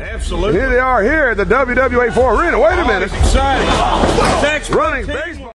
Absolutely. Here they are here at the WWA4 arena. Wait a minute. Exciting. Running baseball.